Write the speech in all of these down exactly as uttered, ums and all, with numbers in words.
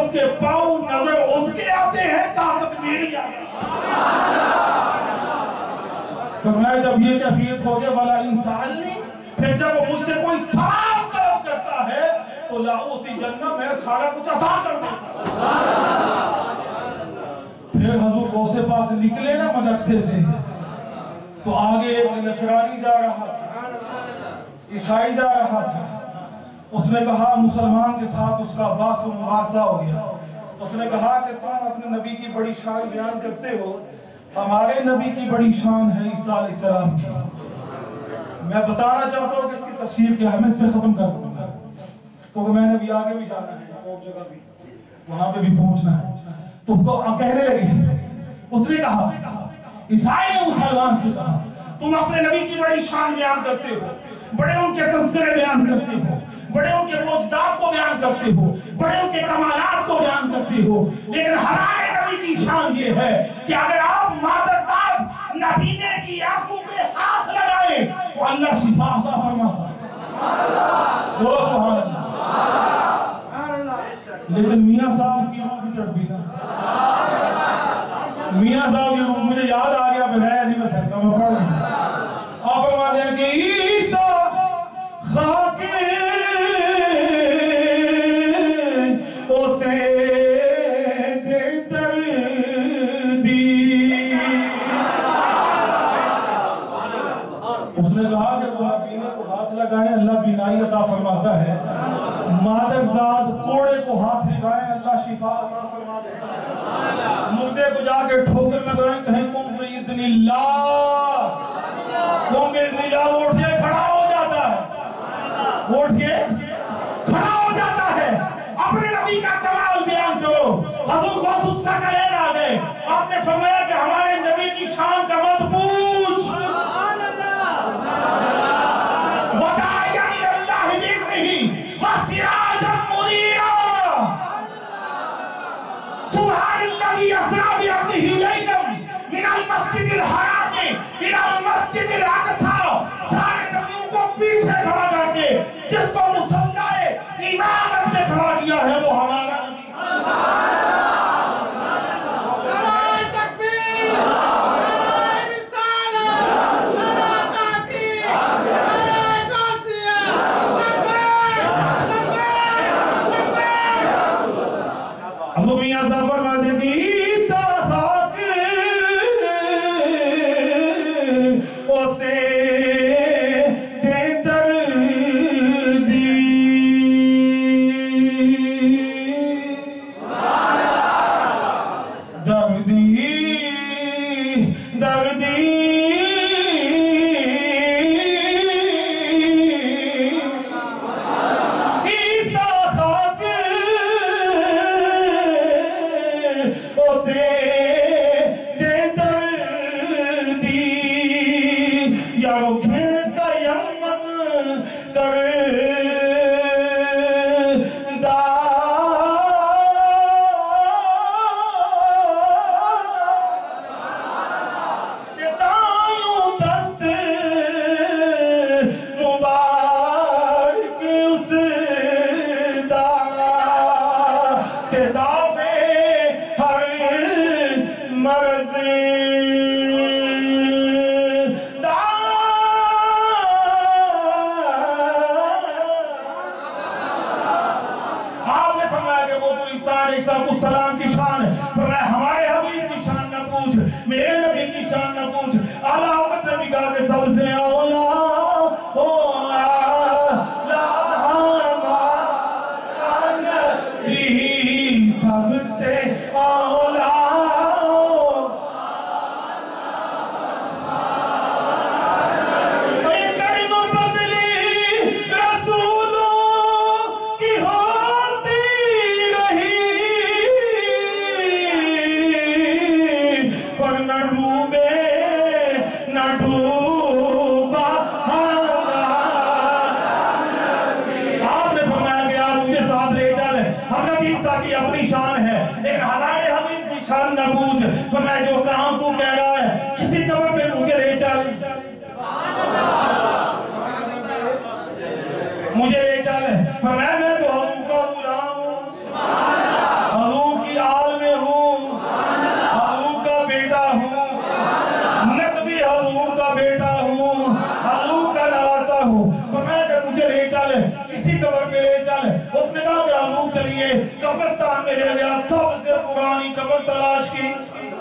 اس کے پاؤں نظر اس کے آتے ہیں، طاقت میری آتی ہے۔ فرمایا جب یہ کیفیت ہو جائے والا انسان نہیں، پھر جب وہ مجھ سے کوئی سوال طلب کرتا ہے تو لاؤتی جنہ میں سارا کچھ عطا کر دیتا۔ پھر حضور غوث پاک نکلے نا مدرسے سے تو آگے ایک نصرانی جا رہا تھا، عیسائی جا رہا تھا۔ اس نے کہا مسلمان کے ساتھ اس کا باس و مباحثہ ہو گیا۔ اس نے کہا کہ تم اپنے نبی کی بڑی شان بیان کرتے ہو، ہمارے نبی کی بڑی شان ہے عیسیٰ علیہ السلام کی۔ میں بتانا چاہتا ہوں کہ اس کی تفسیر کیا ہے، میں اس پہ ختم کر دوں گا کیونکہ میں نے بھی آگے بھی جانا ہے اور جگہ بھی وہاں پہ بھی پہنچنا ہے۔ تو کہنے لگے، اس نے کہا عیسائی نے مسلمان سے کہا تم اپنے نبی کی بڑی شان بیان کرتے ہو، بڑے ان کے تذکرے بیان کرتے ہو، بڑے ان کے معجزات کو بیان کرتے ہو، بڑے ان کے کمالات کو بیان کرتے ہو، لیکن ہمارے نبی کی شان یہ ہے کہ اگر آپ مادرزاد نبینے کی آنکھوں پہ ہاتھ لگائیں تو اللہ شفا عطا فرماتا ہے۔ بولو سبحان اللہ۔ لیکن میاں صاحب کی روح بھی تڑپی نا، میاں صاحب کی روح مجھے یاد آ گیا، میں نیا نہیں میں سکتا میں پڑھ لوں۔ آپ فرماتے ہیں کہ عیسیٰ خاک اسے دے دردی، اس نے کہا کہ تم بینے کو ہاتھ لگائیں اللہ بینائی عطا فرماتا ہے، مادرزاد کوڑے کو ہاتھ لگائیں اللہ شفا عطا فرماتا ہے، مردے کو جا کے ٹھوکر لگائیں کہیں قم بإذن اللہ، قم بإذن اللہ وہ اٹھ کے کھڑا ہو جاتا ہے، اٹھ کے کھڑا ہو جاتا ہے۔ اپنے نبی کا کمال بیان کرو۔ حضور غوث الثقلین آ گئے، آپ نے فرمایا کہ ہمارے نبی کی شان کا مت پوچھ، سبحان اللہ، وَدَاعِيًا إِلَى اللَّهِ بِإِذْنِهِ وَسِرَاجًا مُنِيرًا، سبحان الذي أسرى بعبده ليلا من المسجد الحرام إلى المسجد الأقصى، سارے نبیوں کو پیچھے کھڑا کر کے جس کو مصلی امامت میں کھڑا کیا ہے وہ ہمارا نبی۔ نعرہ تکبیر، نعرہ رسالت، نعرہ تحقیق، نعرہ غوثیہ، تکبیر، تکبیر، تکبیر۔ حضور میاں صاحب فرماتے ہیں کہ عیسیٰ خاک اسے دے دردی، دردی دردی عیسیٰ خاک اسے دے دردی، یارو گھن تیمم کر دا، دائیوں دست مبارک اس دا، کہ دافع ہر مرض دا۔ آپ نے فرمایا کہ وہ تو عیسیٰ علیہ السلام کی شان ہے، فرمایا ہمارے حبیب کی شان نہ پوچھ، میرے نبی کی شان نہ پوچھ۔ اعلیٰ حضرت نے بھی کہا کہ سب سے اولا اولا ہمارا نبی، سب سے اولا کی اپنی شان ہے، لیکن ہمارے حبیب کی شان نہ پوچھ۔ فرمایا جو کام تو کہہ رہا ہے کسی قبر پہ مجھے لے چل، مجھے لے چل۔ فرمایا میں تو حضور کا غلام ہوں، حضور چلیے قبرستان میں لے گیا, سب سے پرانی قبر تلاش کی.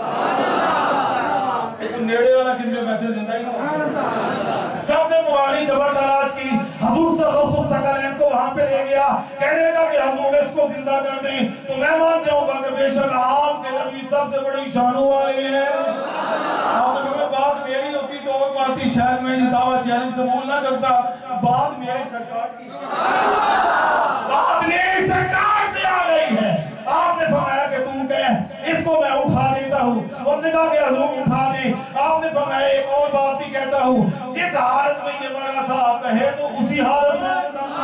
نیڑے والا کن کے پیسے زندہ ہی سب سے پرانی قبر تلاش کی. حضور صلی اللہ علیہ وسلم کو وہاں پہ لے گیا, کہنے لگا کہ حضور اس کو زندہ کر دیں تو میں مان جاؤں گا کہ بے شک آپ کے نبی سب سے بڑی شانوں والے ہیں. آپ نے کہا بات میری ہوتی تو اور بات تھی, شاید میں یہ دعویٰ چیلنج قبول نہ کرتا. بات میرے سرکار کی, بات میری سرکار پہ آ گئی ہے. آپ نے فرمایا کہ تم کہہ اس کو میں اٹھا دیتا ہوں. اس نے کہا کہ حضور اٹھا دیں. آپ نے فرمایا ایک اور بات بھی کہتا ہوں, جس حالت میں یہ مرا تھا کہے تو اسی حالت میں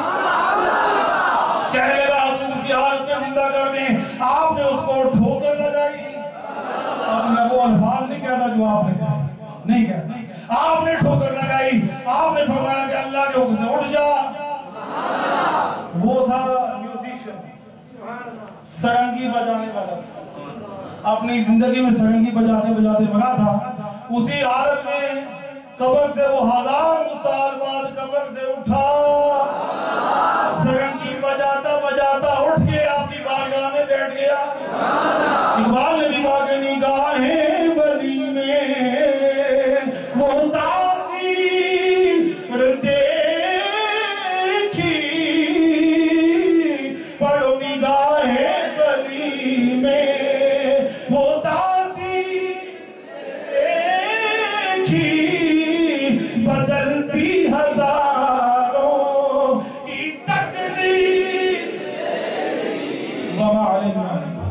کہنے لگا حضور اسی حالت میں زندہ کر دیں. آپ نے اس کو ٹھوکر لگائی. اب میں وہ الفاظ نہیں کہتا جو آپ نے کہا, نہیں کہتا. آپ نے ٹھوکر لگائی. آپ نے فرمایا کہ اللہ کے حکم سے اٹھ جا. وہ تھا میوزیشن, سرنگی بجانے والا, اپنی زندگی میں سرنگی بجاتے بجاتے مرا تھا. اسی حالت میں قبر سے وہ ہزار سال بعد قبر سے اٹھا, سرنگی بجاتا بجاتا اٹھ کے آپ کی بارگاہ میں بیٹھ گیا. اقبال نے بھی کہا کہ نگاہیں ولی میں وہ تاثیر دیکھی, پڑھو نگاہیں ولی میں وہ تاثیر دیکھی, بدلتی ہزاروں کی تقدیر. وما علینا